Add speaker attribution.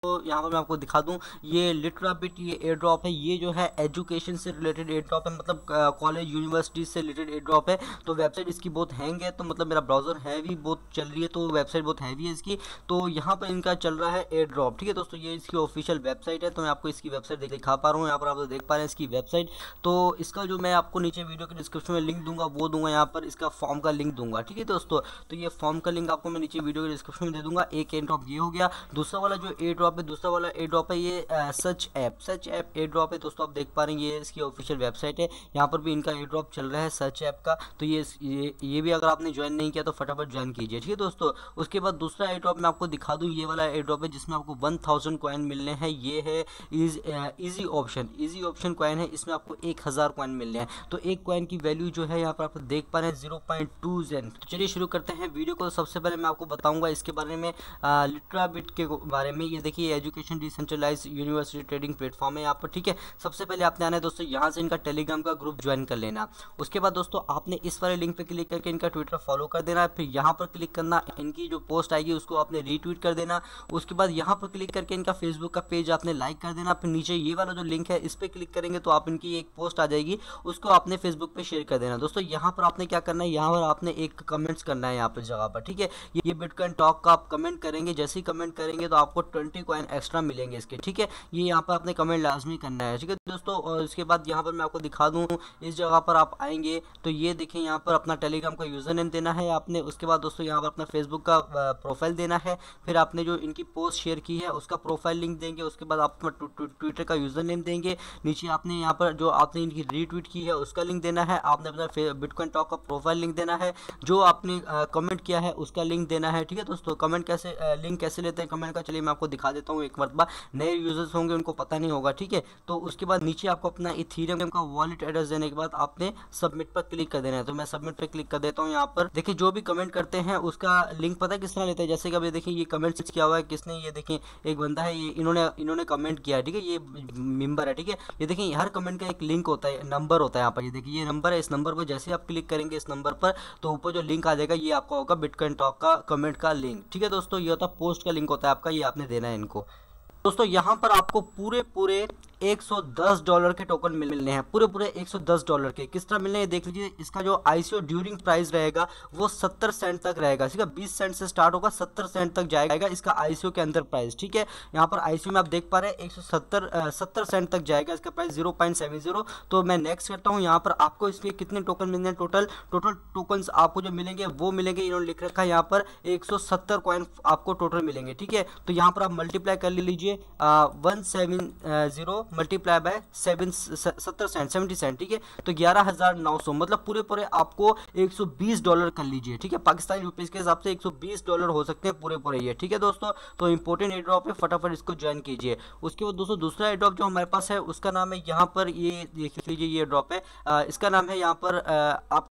Speaker 1: यहाँ पर मैं आपको दिखा दूं, ये लिटराबिट ये एयर ड्रॉप है, ये जो है एजुकेशन से रिलेटेड एयर ड्रॉप है, मतलब कॉलेज यूनिवर्सिटी से रिलेटेड एयर ड्रॉप है। तो वेबसाइट इसकी बहुत हैंग है, तो मतलब मेरा ब्राउजर हैवी बहुत चल रही है, तो वेबसाइट बहुत हैवी है इसकी। तो यहाँ पर इनका चल रहा है एयर ड्रॉप, ठीक है दोस्तों। ये इसकी ऑफिशियल वेबसाइट है, तो मैं आपको इसकी वेबसाइट दिखा पा रहा हूँ, यहाँ पर आप देख पा रहे हैं इसकी वेबसाइट। तो इसका जो मैं आपको नीचे वीडियो के डिस्क्रिप्शन में लिंक दूंगा वो दूंगा, यहाँ पर इसका फॉर्म का लिंक दूंगा, ठीक है दोस्तों। तो ये फॉर्म का लिंक आपको मैं नीचे वीडियो के डिस्क्रिप्शन में दे दूंगा। एक एयर ड्रॉप ये हो गया। दूसरा वाला जो एयर ड्रॉप है, दूसरा वाला एयर ड्रॉप है ये सच ऐप एयर ड्रॉप है दोस्तों। आप देख पा रहे हैं ये इसकी ऑफिशियल वेबसाइट है, यहाँ पर भी इनका एयर ड्रॉप चल रहा है सच ऐप का। तो ये भी अगर आपने ज्वाइन नहीं किया तो फटाफट ज्वाइन कीजिए, ठीक है दोस्तों। उसके बाद दूसरा एयर ड्रॉप मैं आपको दिखा दूँ, ये वाला एयर ड्रॉप है जिसमें आपको 1000 कॉइन मिलने हैं। ये है इजी ऑप्शन कॉइन है, इसमें आपको 1000 कॉइन मिलने हैं। तो एक कॉइन की वैल्यू जो है यहाँ पर आप देख पा रहे हैं 0.2 ज़ेन। तो चलिए शुरू करते हैं वीडियो को। सबसे पहले मैं आपको बताऊंगा इसके बारे में, लिटराबिट के बारे में। ये देखिए education decentralise university trading platform है यहाँ पर, ठीक है। सबसे पहले आपने आना है दोस्तों, यहाँ से इनका टेलीग्राम का ग्रुप ज्वाइन कर लेना। उसके बाद दोस्तों आपने इस वाले लिंक पे क्लिक करके इनका ट्विटर फॉलो कर देना। फिर यहाँ पर क्लिक करना, इनकी जो पोस्ट आएगी उसको आपने रीट्वीट कर देना। उसके बाद यहाँ पर क्लिक करके इनका फेसबुक का पेज आपने लाइक कर देना। फिर नीचे ये वाला जो लिंक है इस पर क्लिक करेंगे तो आप इनकी एक पोस्ट आ जाएगी, उसको आपने फेसबुक पे शेयर कर देना। दोस्तों यहाँ पर आपने क्या करना है, यहाँ पर आपने एक कमेंट्स करना है यहाँ पर जगह पर, ठीक है। ये बिटकॉइन टॉक का आप कमेंट करेंगे, जैसे ही कमेंट करेंगे तो आपको 20 कॉइन एक्स्ट्रा मिलेंगे इसके, ठीक है। ये यहाँ पर आपने कमेंट लाजमी करना है, ठीक है दोस्तों। और इसके बाद यहाँ पर मैं आपको दिखा दूँ, इस जगह पर आप आएंगे तो ये देखें यहाँ पर अपना टेलीग्राम का यूज़र नेम देना है आपने। उसके बाद दोस्तों यहाँ पर अपना फेसबुक का प्रोफाइल देना है। फिर आपने जो इनकी पोस्ट शेयर की है उसका प्रोफाइल लिंक देंगे। उसके बाद आप अपना ट्विटर का यूज़र नेम देंगे। नीचे आपने यहाँ पर जो आपने इनकी रीट्वीट की है उसका लिंक देना है। आपने अपना बिटकॉइन टॉक का प्रोफाइल लिंक देना है। जो आपने कमेंट किया है उसका लिंक देना है, ठीक है दोस्तों। कमेंट कैसे लिंक कैसे लेते हैं कमेंट का, चलिए मैं आपको दिखा देता हूँ एक मरतबा। नए यूजर्स होंगे उनको पता नहीं होगा, ठीक है। तो उसके बाद नीचे आपको अपना इथेरियम का वॉलेट एड्रेस देने के बाद आपने सबमिट पर क्लिक कर देना है। तो मैं सबमिट पर क्लिक कर देता हूँ। यहाँ पर देखिए जो भी कमेंट करते हैं उसका लिंक पता है किस तरह लेते हैं, जैसे कि अभी देखिए ये कमेंट किया हुआ है किसने, ये देखिए एक बंदा है, ये इन्होंने कमेंट किया है, ठीक है। ये मेंबर है, ठीक है। ये देखिए हर कमेंट का एक लिंक होता है, नंबर होता है यहाँ पर। ये देखिए ये नंबर है, इस नंबर पर जैसे आप क्लिक करेंगे इस नंबर पर तो ऊपर जो लिंक आ जाएगा ये आपका होगा बिटकॉइन टॉक का कमेंट का लिंक, ठीक है दोस्तों। ये होता है पोस्ट का लिंक होता है आपका, ये आपने देना है इनको। दोस्तों यहाँ पर आपको पूरे $110 के टोकन मिलने हैं, पूरे $110 के। किस तरह मिलने हैं देख लीजिए। इसका जो आईसीओ ड्यूरिंग प्राइस रहेगा वो 70 सेंट तक रहेगा, ठीक है। 20 सेंट से स्टार्ट होगा, 70 सेंट तक जाएगा इसका आईसीओ के अंदर प्राइस, ठीक है। यहाँ पर आईसीओ में आप देख पा रहे हैं 170 सेंट तक जाएगा इसका प्राइस, 0.70। तो मैं नेक्स्ट करता हूँ। यहाँ पर आपको इसके कितने टोकन मिलने हैं, टोटल टोकन्स आपको जो मिलेंगे वो मिलेंगे, इन्होंने लिख रखा है यहाँ पर 170 कॉइन आपको टोटल मिलेंगे, ठीक है। तो यहाँ पर आप मल्टीप्लाई कर लीजिए 170 मल्टीप्लाई बाय 70 सेंट, ठीक है। तो 11,900 मतलब पूरे आपको $120 कर लीजिए, ठीक है। पाकिस्तानी रुपीस के हिसाब से $120 हो सकते हैं पूरे ये, ठीक है दोस्तों। तो इंपॉर्टेंट एयर ड्रॉप है, फटाफट इसको ज्वाइन कीजिए। उसके बाद दोस्तों दूसरा एयर ड्रॉप जो हमारे पास है उसका नाम है यहाँ पर, ये देख लीजिए ये ड्रॉप है, इसका नाम है यहाँ पर आप